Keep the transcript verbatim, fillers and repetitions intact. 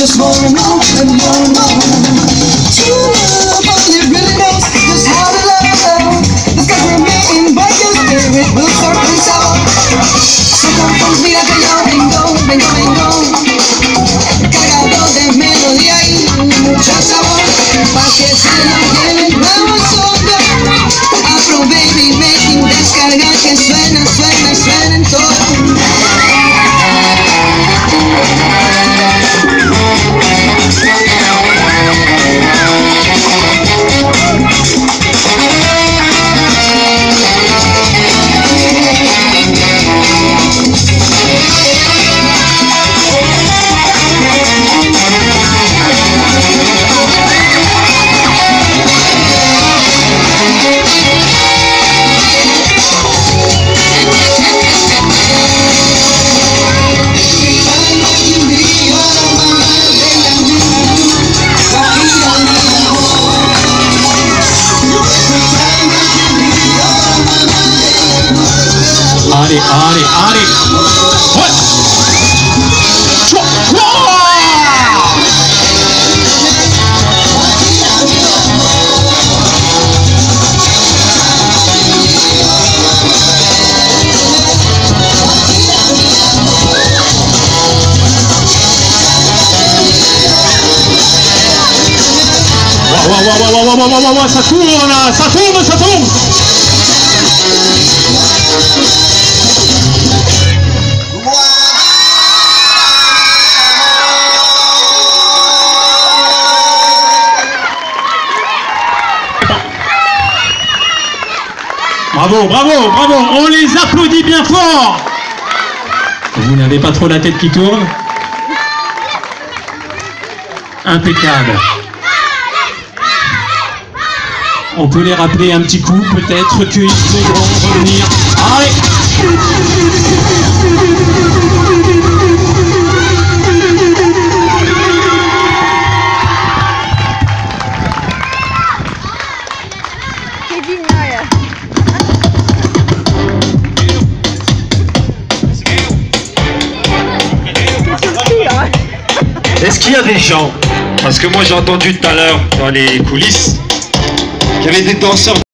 just wanna know and wanna know. True love only really knows just how to love. The stuff remain by your spirit will surface out. So come mira que yo vengo, vengo, vengo cargado de melodía y mucho sabor, pa' que se lo lleven nuevo soda. Afro baby making descarga que suena, suena, suena en todo. Allez, allez, allez. Ouais. Wow, wow, wow, wow, wow, wow, wow, wow, ça tourne là, ça tourne, ça tourne. Bravo, bravo, bravo, on les applaudit bien fort. Vous n'avez pas trop la tête qui tourne? Impeccable. On peut les rappeler un petit coup, peut-être qu'ils devront revenir. Allez! Est-ce qu'il y a des gens, parce que moi j'ai entendu tout à l'heure dans les coulisses, qu'il y avait des danseurs